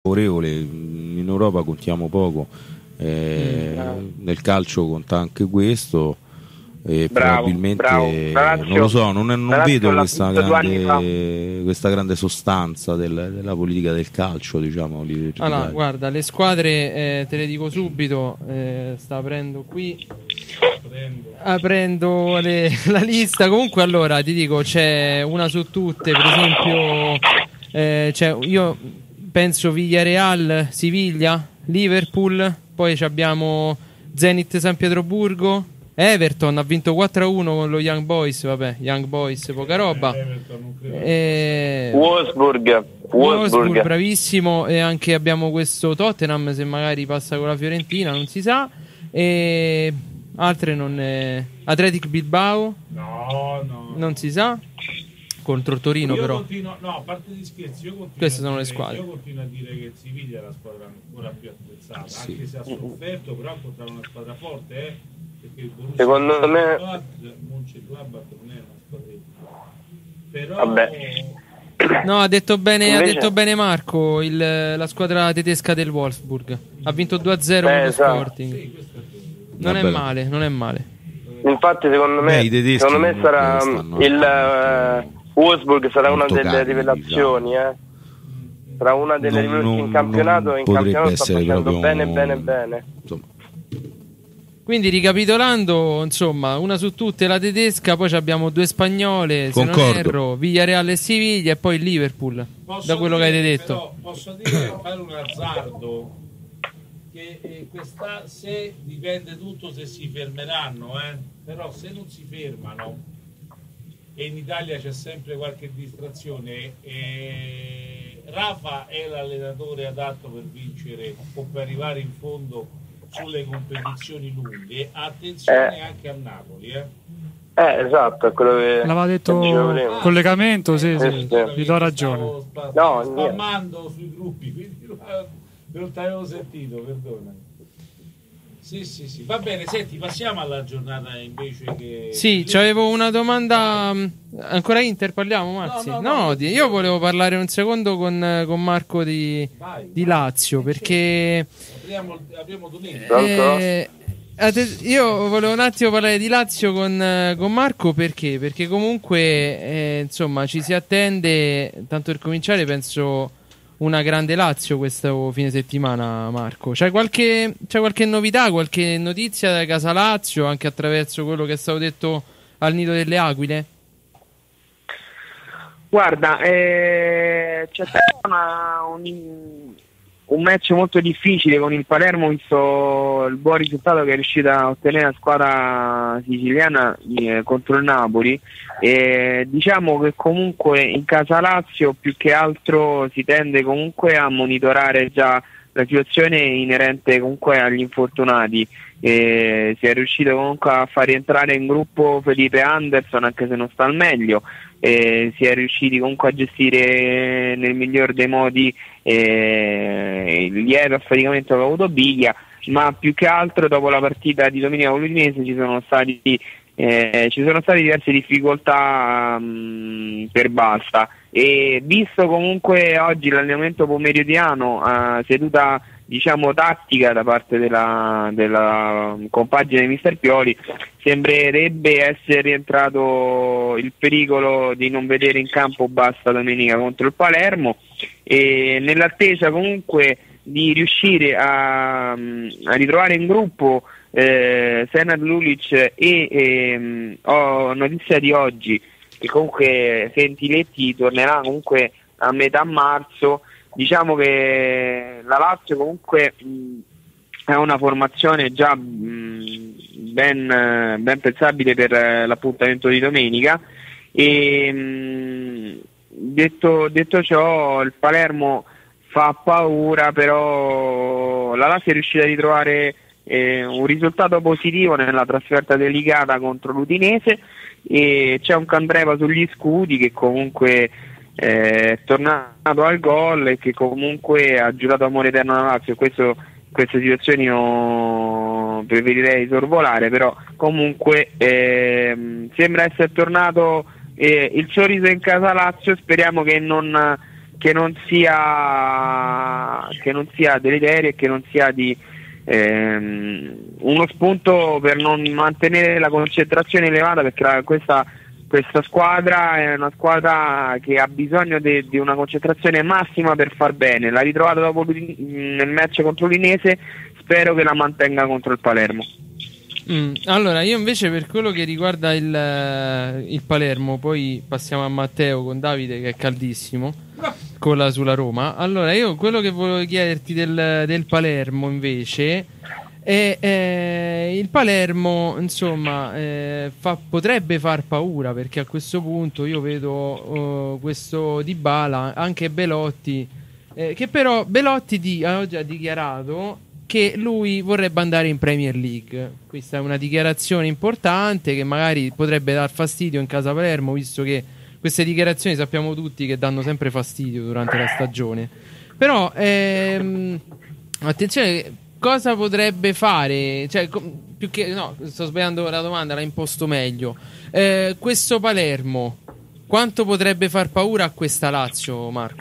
favorevole. In Europa contiamo poco, nel calcio conta anche questo. Probabilmente non lo so, non vedo questa grande sostanza della politica del calcio, diciamo. Allora, guarda, le squadre te le dico subito. Sta aprendo qui, aprendo la lista. Comunque, allora ti dico, c'è una su tutte, per esempio, io penso Villarreal, Siviglia, Liverpool, poi abbiamo Zenit San Pietroburgo, Everton ha vinto 4-1 con lo Young Boys, vabbè, Young Boys, poca roba. Wolfsburg, bravissimo. E anche abbiamo questo Tottenham, se magari passa con la Fiorentina, non si sa. E altre non Athletic Bilbao, no, non si sa. Contro il Torino, io però a parte gli scherzi, io continuo queste sono le squadre. Io continuo a dire che il Siviglia è la squadra ancora più attrezzata, sì. Anche se ha sofferto, però ha incontrato una squadra forte, perché il Borussia, secondo me, Mönchengladbach non è una squadra, però vabbè. No, ha detto bene Marco, la squadra tedesca del Wolfsburg ha vinto 2-0 con lo Sporting. Sì, non è male. Infatti secondo me sarà il Wolfsburg sarà una delle rivelazioni, sarà una delle rivelazioni in campionato, e in campionato sta facendo bene. Insomma. Quindi ricapitolando, insomma, una su tutte la tedesca, poi abbiamo due spagnole, se non erro, Villarreal e Siviglia, e poi il Liverpool, da quello che avete detto. Però posso dire, fare un azzardo, che se dipende tutto se si fermeranno, però se non si fermano, e in Italia c'è sempre qualche distrazione, Rafa è l'allenatore adatto per vincere o per arrivare in fondo sulle competizioni lunghe. Attenzione anche a Napoli, esatto, è quello che l'aveva detto collegamento, sì, gli do ragione. Stavo spammando sui gruppi, quindi non ti avevo sentito, perdona. Sì, va bene, senti, passiamo alla giornata invece che... Sì, c'avevo una domanda, ancora Inter parliamo, Mazzi? No, io volevo parlare un secondo con Marco di Lazio, perché... Apriamo domenica. Io volevo un attimo parlare di Lazio con Marco, perché comunque insomma ci si attende, tanto per cominciare, penso una grande Lazio questo fine settimana. Marco, c'è qualche novità, qualche notizia da casa Lazio, anche attraverso quello che è stato detto al Nido delle Aquile? Guarda, c'è stato un match molto difficile con il Palermo, visto il buon risultato che è riuscita a ottenere la squadra siciliana contro il Napoli. Diciamo che comunque in casa Lazio più che altro si tende comunque a monitorare già la situazione inerente comunque agli infortunati. Si è riuscito comunque a far rientrare in gruppo Felipe Anderson, anche se non sta al meglio. Si è riusciti comunque a gestire nel miglior dei modi il lieve affaticamento che ha avuto Biglia, ma più che altro dopo la partita di domenica con l'Udinese ci sono state diverse difficoltà per Basta, e visto comunque oggi l'allenamento pomeridiano a seduta diciamo tattica da parte della compagine di Mister Pioli, sembrerebbe essere rientrato il pericolo di non vedere in campo Basta domenica contro il Palermo, e nell'attesa comunque di riuscire a ritrovare in gruppo Senad Lulic e ho notizia di oggi che comunque Fentiletti tornerà comunque a metà marzo. Diciamo che la Lazio comunque è una formazione già ben pensabile per l'appuntamento di domenica, e detto ciò il Palermo fa paura, però la Lazio è riuscita a ritrovare un risultato positivo nella trasferta delicata contro l'Udinese, e c'è un Candreva sugli scudi che comunque è tornato al gol e che comunque ha giurato amore eterno alla Lazio. Queste situazioni io preferirei sorvolare, però comunque sembra essere tornato il sorriso in casa Lazio. Speriamo che non che non sia deleterio e che non sia di uno spunto per non mantenere la concentrazione elevata, perché questa squadra è una squadra che ha bisogno di una concentrazione massima per far bene. L'ha ritrovata dopo nel match contro l'Udinese, spero che la mantenga contro il Palermo. Allora, io invece per quello che riguarda il Palermo, poi passiamo a Matteo con Davide che è caldissimo sulla Roma. Allora, io quello che volevo chiederti del Palermo invece è il Palermo, insomma, potrebbe far paura, perché a questo punto io vedo questo Dybala, anche Belotti, che però Belotti oggi ha dichiarato che lui vorrebbe andare in Premier League. Questa è una dichiarazione importante che magari potrebbe dar fastidio in casa Palermo, visto che queste dichiarazioni sappiamo tutti che danno sempre fastidio durante la stagione. Però attenzione, cosa potrebbe fare? Cioè, più che no, sto sbagliando la domanda, l'ha imposto meglio. Questo Palermo quanto potrebbe far paura a questa Lazio, Marco?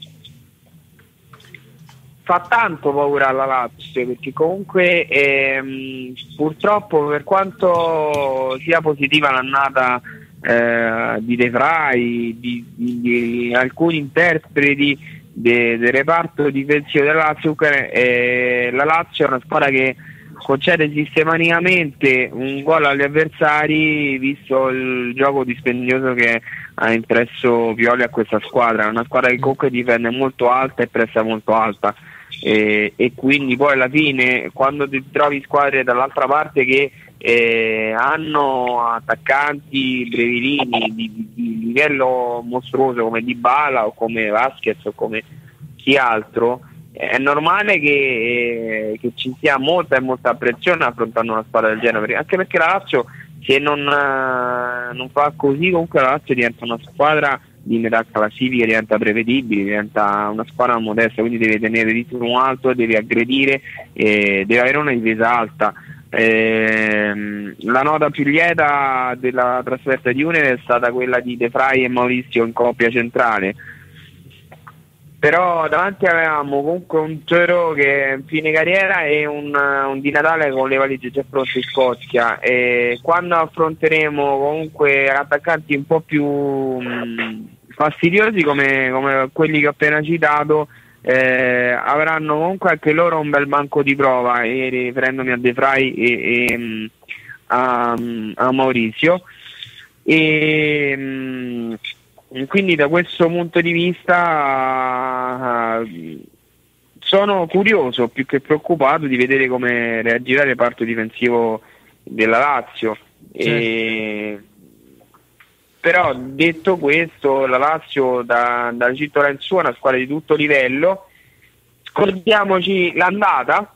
Fa tanto paura alla Lazio, perché comunque purtroppo, per quanto sia positiva l'annata di De Vrij, di alcuni interpreti del reparto difensivo della Lazio, la Lazio è una squadra che concede sistematicamente un gol agli avversari, visto il gioco dispendioso che ha impresso Pioli a questa squadra. È una squadra che comunque difende molto alta e pressa molto alta, e quindi poi alla fine, quando ti trovi squadre dall'altra parte che hanno attaccanti brevilini di livello mostruoso come Dybala o come Vasquez o come chi altro, è normale che ci sia molta pressione affrontando una squadra del genere, anche perché la Lazio, se non fa così, comunque la Lazio diventa una squadra di metà classifica, diventa prevedibile, diventa una squadra modesta, quindi deve tenere il ritmo alto, deve aggredire, deve avere una difesa alta. La nota più lieta della trasferta di Udine è stata quella di De Vrij e Maurizio in coppia centrale, però davanti avevamo comunque un Toro che è in fine carriera e un Di Natale con le valigie già pronte in Scozia, e quando affronteremo comunque attaccanti un po' più fastidiosi come quelli che ho appena citato, avranno comunque anche loro un bel banco di prova, riferendomi a De Vrij e a Maurizio, e quindi da questo punto di vista sono curioso, più che preoccupato, di vedere come reagirà il reparto difensivo della Lazio. Certo. Però detto questo, la Lazio dal Cittola in su è una squadra di tutto livello. Scordiamoci l'andata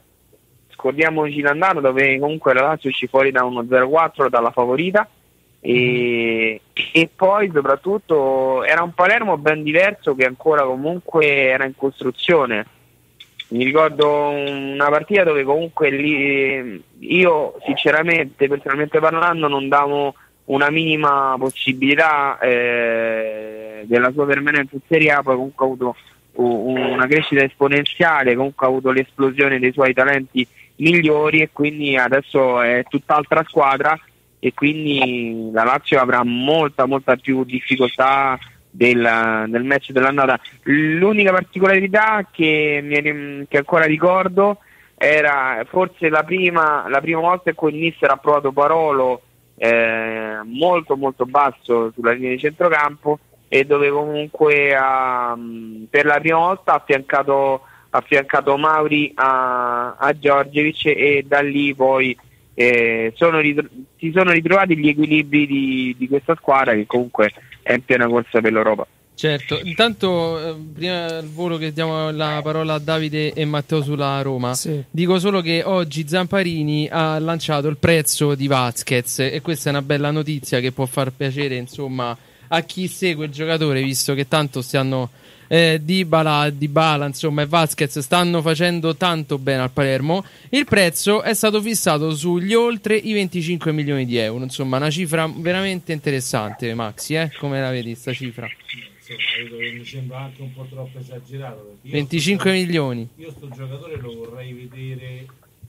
dove comunque la Lazio uscì fuori da 1-0-4 dalla favorita, e poi soprattutto era un Palermo ben diverso che ancora comunque era in costruzione. Mi ricordo una partita dove comunque lì io sinceramente, personalmente parlando, non davo una minima possibilità della sua permanenza in Serie A. Poi comunque ha avuto una crescita esponenziale, comunque ha avuto l'esplosione dei suoi talenti migliori, e quindi adesso è tutt'altra squadra, e quindi la Lazio avrà molta più difficoltà del match dell'andata. L'unica particolarità che ancora ricordo era forse la prima volta in cui il mister ha provato Parolo molto basso sulla linea di centrocampo, e dove comunque per la prima volta ha affiancato Mauri a Djordjevic, e da lì poi si sono ritrovati gli equilibri di questa squadra che comunque è in piena corsa per l'Europa. Certo, intanto prima del volo che diamo la parola a Davide e Matteo sulla Roma, sì, dico solo che oggi Zamparini ha lanciato il prezzo di Vasquez, e questa è una bella notizia che può far piacere, insomma, a chi segue il giocatore, visto che tanto stiano Dybala, insomma, e Vasquez stanno facendo tanto bene al Palermo. Il prezzo è stato fissato sugli oltre i 25 milioni di euro, insomma una cifra veramente interessante. Maxi, come la vedi sta cifra? vedo che mi sembra anche un po' troppo esagerato. 25 milioni. Io sto giocatore lo vorrei vedere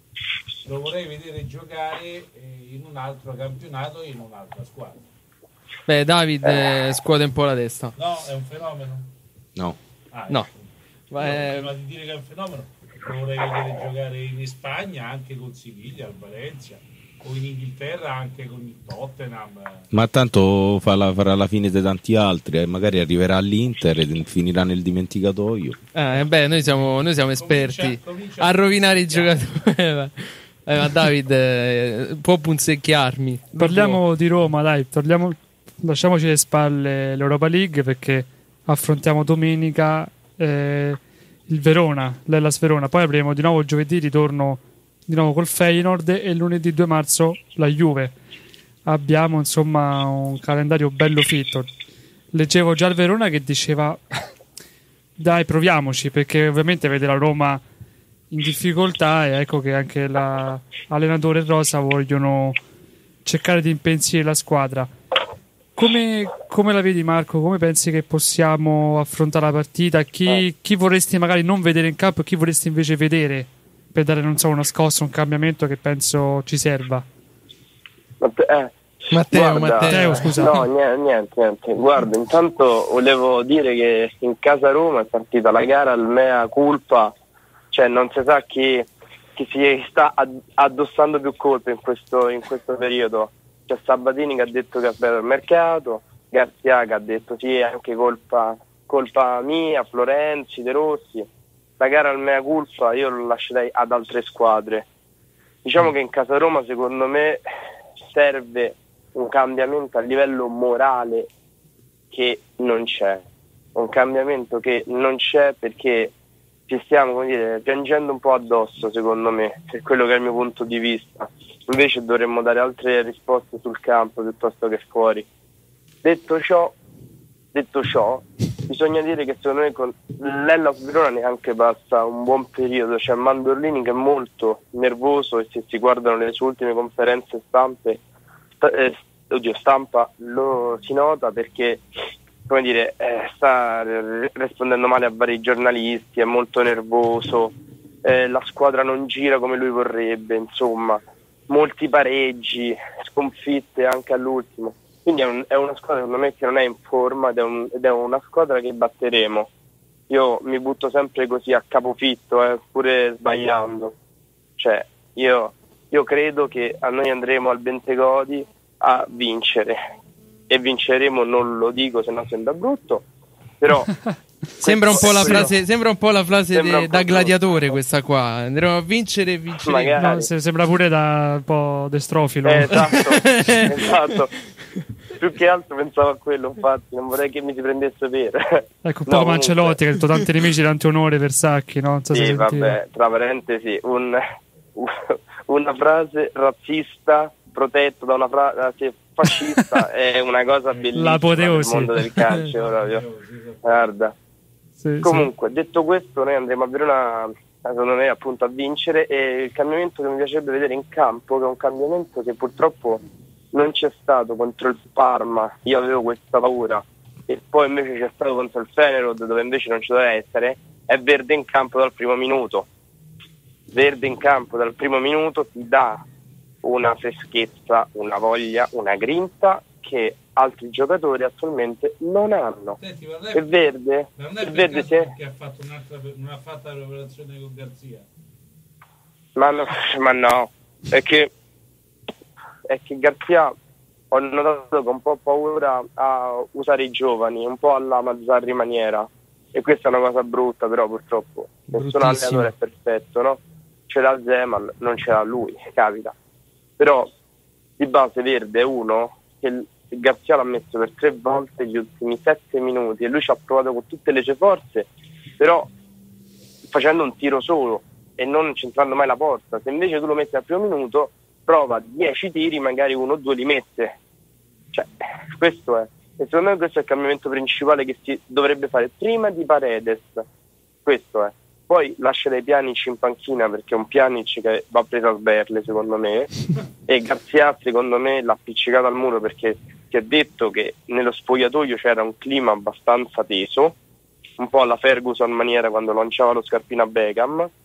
giocare in un altro campionato e in un'altra squadra. Beh, David scuote un po' la testa. No, è un fenomeno? No. No. Prima di dire che è un fenomeno, lo vorrei vedere giocare in Spagna anche con Siviglia, al Valencia, o in Inghilterra anche con il Tottenham. Ma tanto farà la fine di tanti altri, magari arriverà all'Inter e finirà nel dimenticatoio. Noi siamo esperti a rovinare i giocatori. Ma David può punzecchiarmi. Parliamo di Roma, dai, lasciamoci alle spalle l'Europa League, perché affrontiamo domenica il Verona, l'Hellas Verona, poi avremo di nuovo giovedì ritorno di nuovo col Feyenoord e lunedì 2 marzo la Juve. Abbiamo insomma un calendario bello fitto. Leggevo già il Verona che diceva dai, proviamoci, perché ovviamente vede la Roma in difficoltà e ecco che anche l'allenatore e Rosa vogliono cercare di impensierire la squadra. Come la vedi, Marco? Come pensi che possiamo affrontare la partita? Chi vorresti magari non vedere in campo e chi vorresti invece vedere per dare, non so, una scossa, un cambiamento che penso ci serva? Matteo, scusa. No, niente. Guarda, intanto volevo dire che in casa Roma è partita la gara al mea culpa, cioè non si sa chi si sta addossando più colpe in questo periodo. C'è Sabatini che ha detto che è bello il mercato, Garzia che ha detto sì, è anche colpa mia, Florenzi, De Rossi. La gara al mea culpa io lo lascerei ad altre squadre. Diciamo che in casa Roma secondo me serve un cambiamento a livello morale che non c'è, un cambiamento che non c'è perché ci stiamo, come dire, piangendo un po' addosso, secondo me, per quello che è il mio punto di vista. Invece dovremmo dare altre risposte sul campo piuttosto che fuori. Detto ciò, bisogna dire che secondo me con l'Hellas Verona neanche passa un buon periodo. C'è Mandorlini che è molto nervoso e se si guardano le sue ultime conferenze stampa lo si nota perché, come dire, sta rispondendo male a vari giornalisti, è molto nervoso, la squadra non gira come lui vorrebbe, insomma, molti pareggi, sconfitte anche all'ultimo. Quindi è una squadra secondo me che non è in forma ed è una squadra che batteremo. Io mi butto sempre così a capofitto, pure sbagliando. Cioè, io credo che a noi andremo al Bentegodi a vincere. E vinceremo, non lo dico, se no sembra brutto. Però sembra un po' la frase da gladiatore questa qua. Andremo a vincere e vinceremo. No, sembra pure da un po' destrofilo. Esatto. Più che altro pensavo a quello, infatti, non vorrei che mi si prendesse per. Ecco, un po' come Ancelotti che ha detto tanti nemici, tanti onore per Sacchi, no? Non so sì, vabbè, tra parentesi, una frase razzista protetta da una frase fascista è una cosa bellissima nel mondo del calcio proprio. Guarda. Sì, comunque, sì. Detto questo, noi andremo a Verona, secondo me, appunto a vincere, e il cambiamento che mi piacerebbe vedere in campo, che è un cambiamento che purtroppo non c'è stato contro il Parma, io avevo questa paura, e poi invece c'è stato contro il Feyenoord, dove invece non ci doveva essere, è Verde in campo dal primo minuto. Verde in campo dal primo minuto ti dà una freschezza, una voglia, una grinta che altri giocatori attualmente non hanno. Senti, e Verde, non è Verde che ha fatto non ha fatto la preparazione con Garzia? Ma no, è che Garzia ho notato che un po' paura a usare i giovani, un po' alla Mazzarri maniera, e questa è una cosa brutta, però purtroppo nessun allenatore è perfetto, no? Ce l'ha Zeman, non ce l'ha lui, capita. Però di base Verde è uno che Garzia l'ha messo per 3 volte gli ultimi 7 minuti e lui ci ha provato con tutte le sue forze, però facendo un tiro solo e non centrando mai la porta. Se invece tu lo metti al primo minuto, prova 10 tiri, magari 1 o 2 li mette. Cioè, questo è. E secondo me questo è il cambiamento principale che si dovrebbe fare prima di Paredes. Questo è. Poi lascerei Pjanic in panchina perché è un Pjanic che va preso a sberle, secondo me, e Garzia secondo me l'ha appiccicato al muro perché si è detto che nello spogliatoio c'era un clima abbastanza teso, un po' alla Ferguson maniera quando lanciava lo scarpino a Beckham,